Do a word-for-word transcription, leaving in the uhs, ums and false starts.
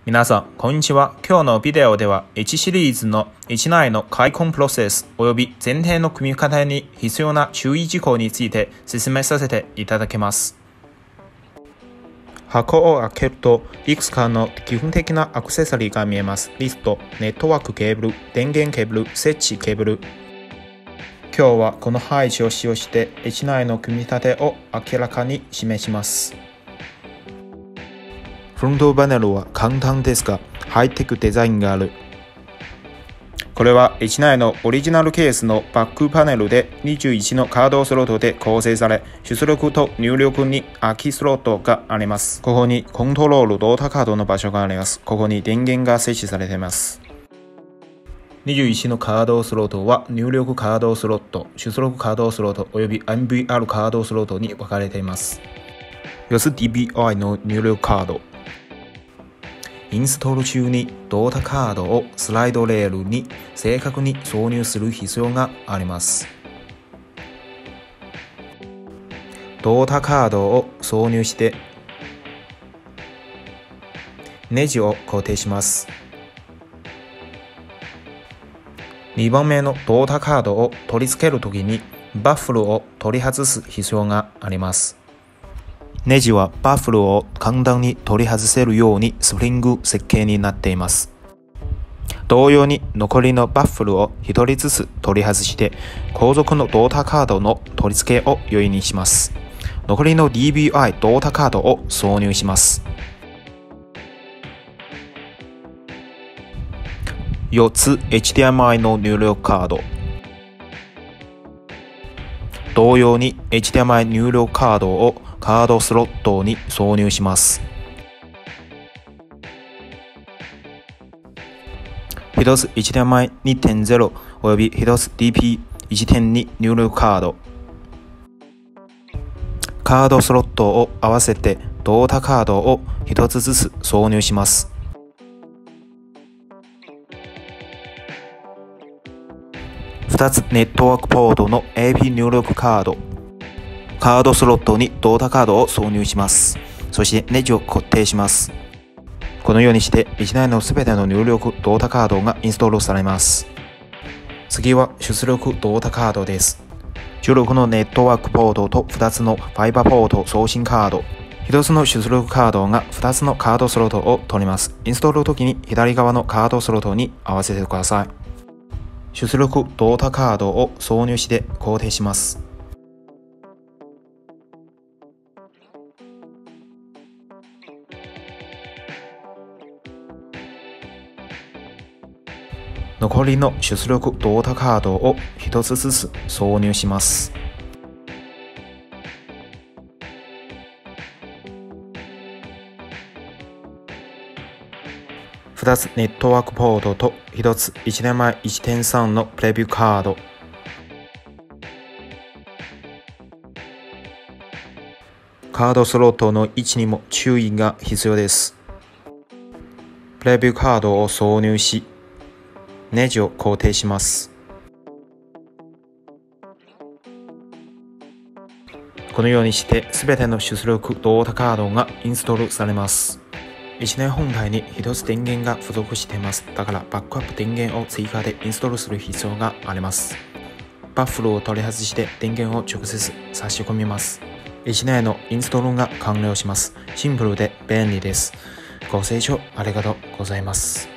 皆さん、こんにちは。今日のビデオでは、いちシリーズのいち内の開墾プロセス及び前提の組み方に必要な注意事項について説明させていただきます。箱を開けると、いくつかの基本的なアクセサリーが見えます。リスト、ネットワークケーブル、電源ケーブル、設置ケーブル。今日はこの配置を使用して、いち内の組み立てを明らかに示します。フロントパネルは簡単ですが、ハイテクデザインがある。これはいち内のオリジナルケースのバックパネルでにじゅういちのカードスロットで構成され、出力と入力に空きスロットがあります。ここにコントロール動作カードの場所があります。ここに電源が設置されています。にじゅういちのカードスロットは入力カードスロット、出力カードスロットおよび エムブイアール カードスロットに分かれています。よん ディービーアイ の入力カード。インストール中に動作カードをスライドレールに正確に挿入する必要があります。動作カードを挿入してネジを固定します。にばんめの動作カードを取り付けるときにバッフルを取り外す必要があります。ネジはバッフルを簡単に取り外せるようにスプリング設計になっています。同様に残りのバッフルをひとりずつ取り外して後続の動作カードの取り付けを容易にします。残りの ディービーアイ 動作カードを挿入します。よっつ エイチディーエムアイ の入力カード。同様に エイチディーエムアイ 入力カードをカードスロットに挿入します。ひとつ エイチディーエムアイにてんゼロ およびひとつ ディーピーいちてんに 入力カード。カードスロットを合わせて動作カードをひとつずつ挿入します。ふたつネットワークポートの エーピー 入力カード。カードスロットに動作カードを挿入します。そしてネジを固定します。このようにしていち内のすべての入力動作カードがインストールされます。次は出力動作カードです。じゅうろくのネットワークポートとふたつのファイバーポート送信カード。ひとつの出力カードがふたつのカードスロットを取ります。インストールの時に左側のカードスロットに合わせてください。出力動作カードを挿入して固定します。残りの出力動作カードをひとつずつ挿入します。ふたつネットワークポートとひとつ エイチディーエムアイいちてんさん のプレビューカード。カードスロットの位置にも注意が必要です。プレビューカードを挿入し、ネジを固定します。このようにしてすべての出力動作カードがインストールされます。いち内本体にひとつ電源が不足しています。だからバックアップ電源を追加でインストールする必要があります。バッフルを取り外して電源を直接差し込みます。いち内のインストールが完了します。シンプルで便利です。ご清聴ありがとうございます。